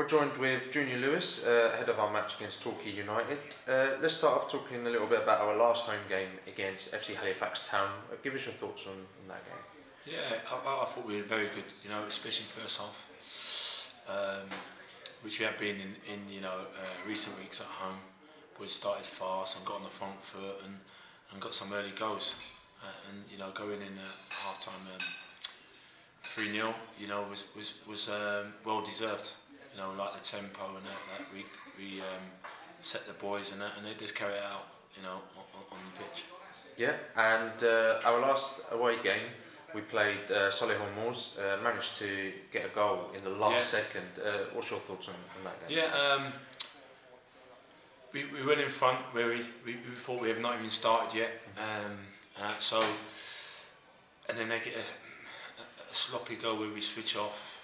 we're joined with Junior Lewis, ahead of our match against Torquay United. Let's start off talking a little bit about our last home game against FC Halifax Town. Give us your thoughts on that game. Yeah, I thought we were very good, especially first half, which we have been in recent weeks at home. We started fast and got on the front foot and got some early goals. And going in at half time 3-0, was well deserved. Like the tempo and that we set the boys and they just carry it out, on the pitch. Yeah, and our last away game, we played Solihull Moors, managed to get a goal in the last second. What's your thoughts on that game? Yeah, we went in front where we thought we have not even started yet. And then they get a sloppy goal where we switch off.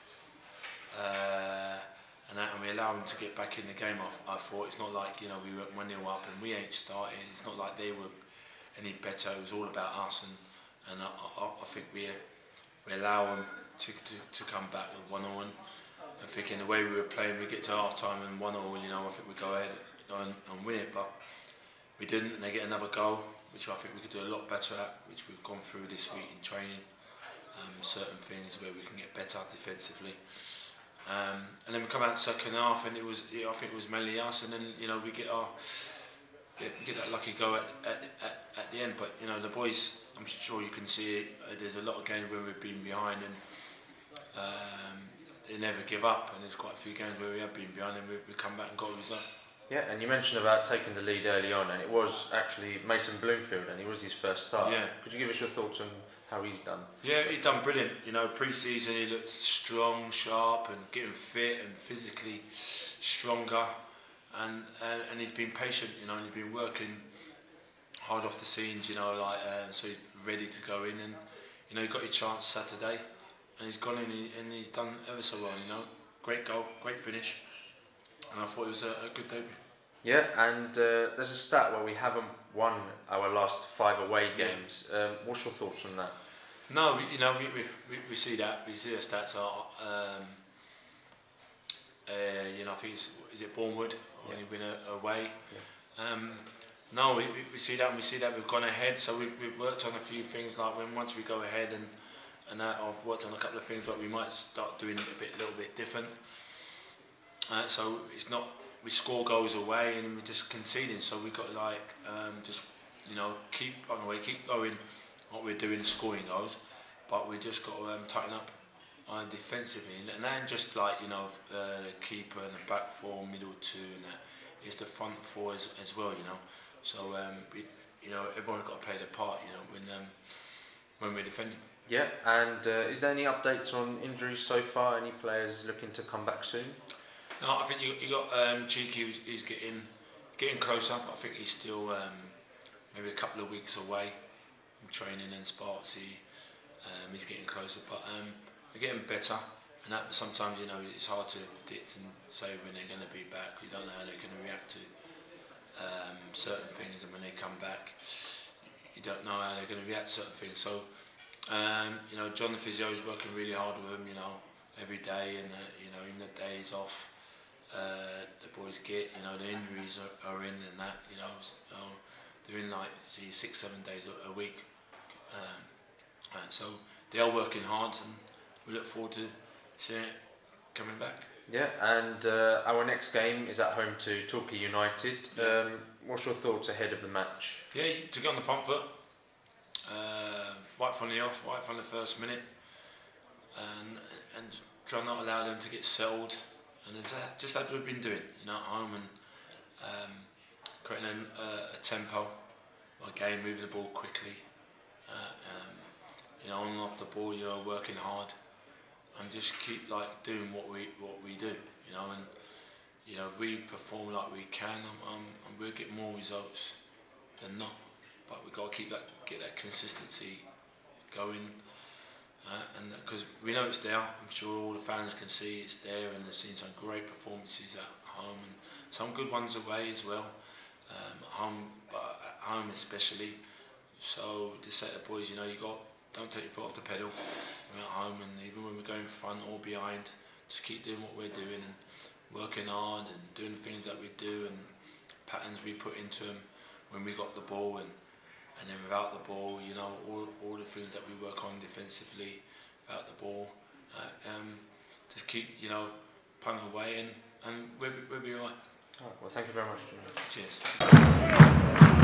And we allow them to get back in the game. I thought it's not like we went 1-0 up and we ain't started. It's not like they were any better. It was all about us, and I think we allow them to come back with 1-0. And I think in the way we were playing, we get to half time and 1-0. I think we go ahead and win it, but we didn't. And they get another goal, which I think we could do a lot better at, which we've gone through this week in training. Certain things where we can get better defensively. And then we come out second half, and I think it was mainly us, and then we get that lucky go at the end. But the boys, I'm sure you can see it. There's a lot of games where we've been behind, and they never give up. And there's quite a few games where we have been behind, and we come back and got a result. Yeah, and you mentioned about taking the lead early on, and it was actually Mason Bloomfield, and it was his first start. Yeah. Could you give us your thoughts on how he's done? Yeah, he's done brilliant. Pre-season he looked strong, sharp, and getting fit and physically stronger, and he's been patient. And he's been working hard off the scenes. So he's ready to go in, and he got his chance Saturday, and he's gone in and he's done ever so well. Great goal, great finish, and I thought it was a good debut. Yeah, and there's a stat where we haven't won our last 5 away games. What's your thoughts on that? No, we see that. We see the stats are. I think is it Bournemouth when you win away. Yeah. No, we see that, and we see that we've gone ahead. So we've worked on a few things, like once we go ahead and that, I've worked on a couple of things that we might start doing a little bit different. So it's not. We score goals away and we're just conceding, so we got keep going what we're doing, scoring goals, but we just got to tighten up defensively, and that ain't just the keeper and the back four, middle two, and that. It's the front four as well, So everyone's got to play their part, when we're defending. Yeah, and is there any updates on injuries so far? Any players looking to come back soon? No, I think you got Cheeky, who's getting close up. I think he's still maybe a couple of weeks away from training, and Sparksy, he's getting closer. But we're getting better, and that sometimes it's hard to predict and say when they're going to be back. You don't know how they're going to react to certain things, and when they come back, you don't know how they're going to react to certain things. So John the physio is working really hard with them, every day, and even the days off. The boys get, the injuries are in, and that, so they're in 6-7 days a week. So they are working hard, and we look forward to seeing it coming back. Yeah, and our next game is at home to Torquay United. Yeah. What's your thoughts ahead of the match? Yeah, to get on the front foot, right from the off, right from the first minute, and try not to allow them to get settled. And it's just as we've been doing, at home, and creating a tempo, again moving the ball quickly, on and off the ball, working hard, and just keep doing what we do, and if we perform like we can, and we'll get more results than not. But we've got to get that consistency going. And because we know it's there, I'm sure all the fans can see it's there, and they've seen some great performances at home and some good ones away as well. At home especially. So just say to the boys, don't take your foot off the pedal. We're at home, and even when we go in front or behind, just keep doing what we're doing, and working hard and doing the things that we do and patterns we put into them when we got the ball and then without the ball, you know, all the things that we work on defensively without the ball. Just keep, you know, punting away and we'll be all right. Well, thank you very much, Jimmy. Cheers.